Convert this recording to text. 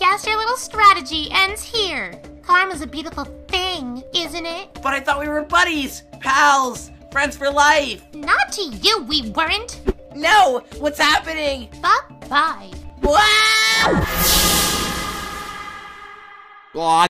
guess your little strategy ends here. Karma's a beautiful thing, isn't it? But I thought we were buddies, pals, friends for life. Not to you, we weren't. No, what's happening? Bye-bye. Wow! Aw,